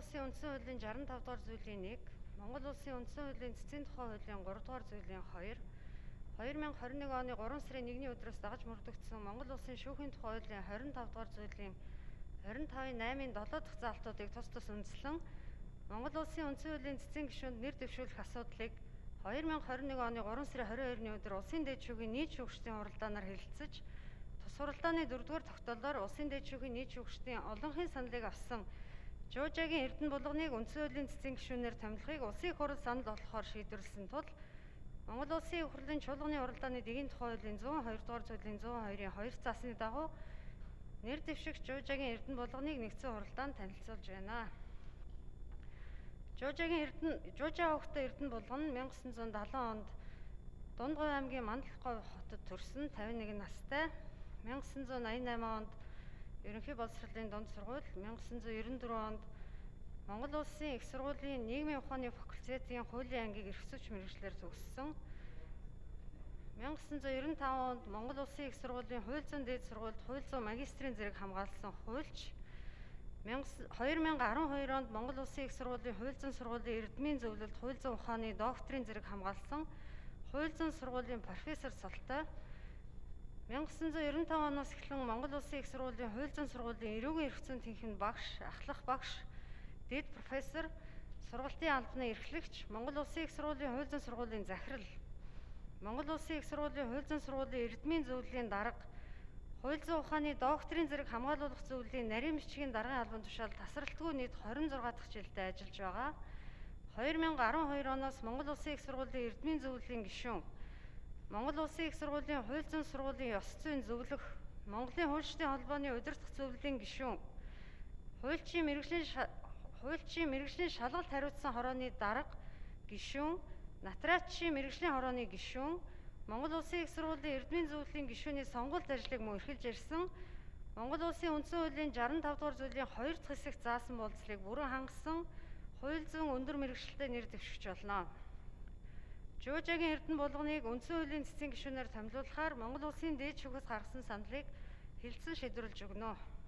Улсын үндсэн хуулийн 65 дугаар зүйлийн 1, Монгол Улсын үндсэн хуулийн цэцгийн тухай хуулийн 3 дугаар зүйлийн 2, 2021 оны 3 сарын 1-ний өдрөөс дагаж мөрдөгдсөн Монгол Улсын шүүхийн тухай хуулийн 25 дугаар зүйлийн 25-ын 8-ын 7 дахь заалтуудыг тус тус үндэслэн Монгол Улсын үндсэн хуулийн цэцгийн гишүүнд нэр дэвшүүлэх асуудлыг 2021 оны 3 сарын 22-ны өдөр Улсын дээд шүүхийн нийт шүүгчдийн хуралдаанаар хэлэлцэж, тус хуралдааны 4-р тогтоолоор Улсын дээд шүүхийн нийт шүүгчдийн олонхын саналыг авсан Жуужагийн Эрдэнэ булганыг үндсэн хуулийн цэцгийн гишүүнээр томилохыг улсын их хурал санал болгохоор шийдвэрлэсэн тул Монгол Улсын их хурлын чуулганы хуралдааны дэгийн тухай хуулийн 102 дугаар зүйлийн 102-ийн 2 заасны дагуу нэр дэвшигч Жуужагийн Эрдэнэ булганыг нэгдсэн хуралдаанд танилцуулж байна. Жуужаа хөвгтө Эрдэнэ булган 1970 онд Дундгой аймгийн Мандалхой хотод төрсөн 51 настай. 1988 онд Ерөнхий боловсролын дунд сургууль, 1994 онд Монгол Улсын их сургуулийн нийгмийн ухааны факультетийн хуулийн ангийг эрх зүйч мэргэжлээр төгссөн. 1995 онд Монгол Улсын их сургуулийн хууль зүйн дээд сургуульд хууль зүйн магистрийн зэрэг хамгаалсан хуульч, 2012 онд Монгол Улсын их сургуулийн хууль зүйн сургуулийн эрдмийн зөвлөлд хууль зүйн ухааны докторийн зэрэг хамгаалсан хууль зүйн сургуулийн профессор Солтой, 1995 оноос эхлэн Монгол Улсын их сургуулийн хууль зүйн сургуулийн эрүүгийн эрх зүйн тэнхимд багш, ахлах багш, дэд профессор, сургалтын албаны эрхлэгч, Монгол Улсын их сургуулийн хууль зүйн сургуулийн захирал, Монгол Улсын их сургуулийн хууль зүйн сургуулийн эрдмийн зөвлөлийн дарга, хууль зүйн ухааны докторийн зэрэг хамгаалуулах зөвлөлийн нарийн бичгийн даргын албан тушаалд тасралтгүй нийт 26 дахь жилдээ ажиллаж байгаа. 2012 оноос Монгол Улсын их сургуулийн эрдмийн зөвлөлийн гишүүн, Монгол Улсын их сургуулийн хууль зүйн сургуулийн ёс зүйн зөвлөх, Монголын хуульчдын холбооны удирдах зөвлөлийн гишүүн, хуульчийн мэргэжлийн шалгалт хариуцсан хорооны дарга гишүүн, нотариатчийн мэргэжлийн хорооны гишүүн, Монгол Улсын их сургуулийн эрдмийн зөвлөлийн гишүүний сонгуульт ажлыг мөн эрхэлж ирсэн, Монгол Улсын үндсэн хуулийн 65 дугаар зүйлийн 2 дахь хэсэгт заасан болцлыг бүрэн хангасан хууль зүйн өндөр мэргэжилтэд нэр дэвшигч болно. Жуужагийн Эрдэнэ булганыг үндсэн хуулийн цэцгийн гишүүнээр томилуулахаар Монгол Улсын дээд шүүхээс гаргасан саналыг хэлэлцэн шийдвэрлэж өгнө.